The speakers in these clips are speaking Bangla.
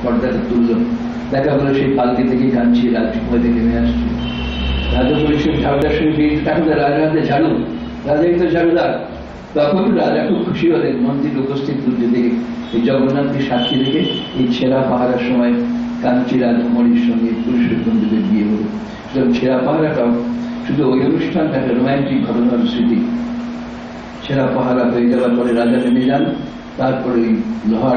পর্দাটা তুলল, দেখা গেল সেই পালকি থেকে কাঁদছি, রাজকুমার থেকে নেমে আসছে। রাজা বলেছেন ঝাড়ুদার সঙ্গে ঠাকুরদার রাজার হাতে ঝাড়ু, রাজাই তো ঝাড়ুদার। তখন রাজা খুব খুশি হলেন মন্ত্রীর উপস্থিত বুঝতে দেখে, এই জগন্নাথকে সাক্ষী রেখে এই ছেঁড়া পাহারার সময় কাঞ্চি রাজকুমারীর সঙ্গে পুরুষোত্তম দেবের বিয়ে হল। সুতরাং ছেঁড়া পাহারাটাও শুধু ওই অনুষ্ঠানটা একটা রোম্যান্টিক ঘটনার স্মৃতি। ছেঁড়া পাহারা হয়ে যাওয়ার পরে রাজা নেমে যান, তারপরে ওই লোহার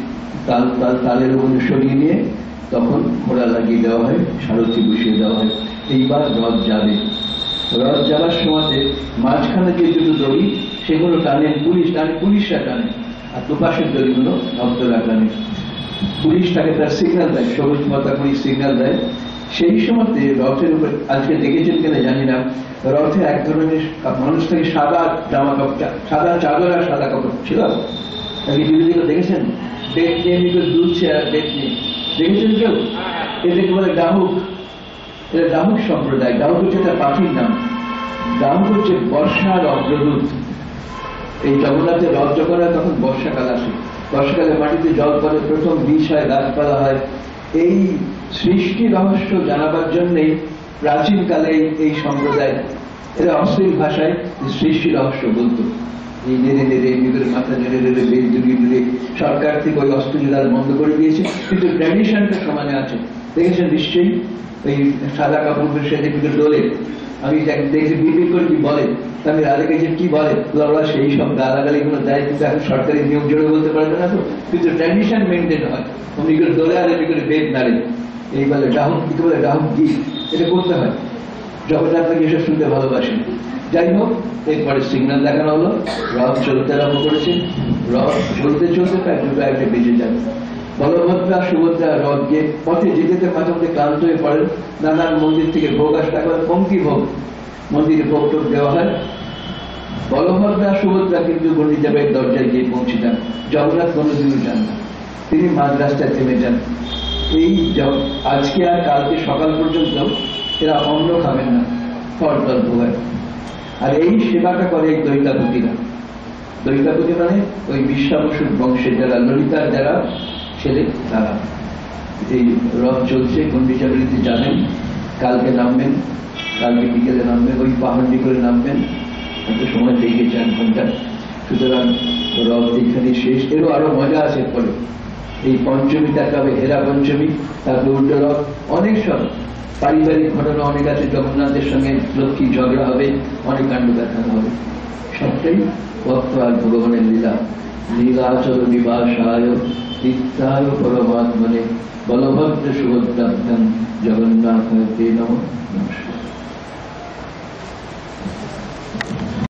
তালের উপরে সরিয়ে নিয়ে তখন ঘোড়া লাগিয়ে দেওয়া হয়, সারথি বসিয়ে দেওয়া হয়। এইবার রথ যাবে। রথ যাওয়ার সময়তে মাঝখানে যে দুটো দড়ি সেগুলো টানেন পুলিশরা টানে, আর দুপাশের দড়িগুলো ভক্তরা টানে। পুলিশ তাকে তার সিগন্যাল দেয়, সবুজ পতাকা পুলিশ সিগন্যাল দেয়। সেই সময়তে রথের উপরে, আজকে দেখেছেন কিনা জানি না, রথে এক ধরনের মানুষ থেকে সাদা জামা কাপড়, সাদা চাদর আর সাদা কাপড় ছিল। টিভিতে দেখেছেন, বেদ নিয়ে দুলছে আর বেদ নিয়ে, দেখেছেন কেউ? এটাকে বলে ডাহুক। এটা ডাহুক সম্প্রদায়। ডাহুক হচ্ছে একটা পাখির নাম। ডাহুক হচ্ছে বর্ষার অগ্রদূত। এই জগন্নাথের রথ যখন হয় তখন বর্ষাকাল আসে, বর্ষাকালে মাটিতে জল পড়ে, প্রথম বীজ হয়, গাছপালা হয়। এই সৃষ্টি রহস্য জানাবার জন্যই প্রাচীনকালে এই সম্প্রদায়, এরা অশ্লীল ভাষায় সৃষ্টি রহস্য বলতো। এই নেড়ে নেড়ে এমনি করে মাথা নেড়ে নেড়ে বেদ জুড়িয়ে জুড়ে সরকার থেকে ওই অশ্লীলতা বন্ধ করে দিয়েছে, কিন্তু ট্র্যাডিশনটা সমানে আছে। দেখেছেন নিশ্চয়ই ওই সাদা কাপড় সেদিকে দোলে। আমি দেখি বিড়বিড় করে কি বলে, আমি রাজাকে যে কি বলে ওরা সেই সব গালাগালি গুলো দেয়, কিন্তু এখন সরকারি নিয়ম জোরে বলতে পারবে না তো, কিন্তু ট্র্যাডিশন মেনটেন হয়। অমনি করে দোলে আর এমনি করে বেদ নাড়ে, এই বলে ডাহুক, কি বলে ডাহুক গীত, এটা করতে হয়। জগন্নাথ নাকি এসব শুনতে ভালোবাসেন। যাই হোক, এরপরে সিগন্যাল দেখানো হলো, রথ চলতে আরম্ভ করেছে। রথ চলতে চলতে প্রায় দুটো একটা বেজে যাবে। বলভদ্রা সুভদ্রা রথ গিয়ে পথে যেতে মাঝে মধ্যে ক্লান্ত হয়ে পড়েন। নানান মন্দির থেকে ভোগ আসতে হয়, পঙ্ক্তি ভোগ, মন্দিরে ভোগ টোগ দেওয়া হয়। বলভদ্রা সুভদ্রা কিন্তু গণিতাবের দরজায় গিয়ে পৌঁছে যান। জগন্নাথ কোনোদিনও যান না, তিনি মাঝ রাস্তায় থেমে যান। এই আজকে আর কালকে সকাল পর্যন্ত এরা অন্ন খাবেন না, ফল ভোগায়। আর এই সেবাটা করে এই দৈতাপতিরা। দৈতাপতি মানে ওই বিশ্বাবসুর বংশের যারা, ললিতার যারা ছেলে তারা। এই রথ চলছে, গুন্ডিচাবড়িতে যাবেন, কালকে নামবেন, কালকে বিকেলে নামবেন, ওই পাহাড়ি করে নামবেন, এত সময় লেগে 4 ঘন্টা। সুতরাং রথ এইখানে শেষ। এরও আরো মজা আছে পরে। এই পঞ্চমী তাকাবে, হেরা পঞ্চমী, তারপরে উল্টো রথ, অনেক সব পারিবারিক ঘটনা অনেক আছে। জগন্নাথের সঙ্গে লক্ষ্মী ঝগড়া হবে, অনেক কাণ্ড দেখানো হবে। সবটাই ভক্ত আর ভগবানের লীলা। লীলাচল নিবাসায় নিত্যায় পরমাত্মনে বলভদ্র সুভদ্রাভ্যাং জগন্নাথ নমঃ।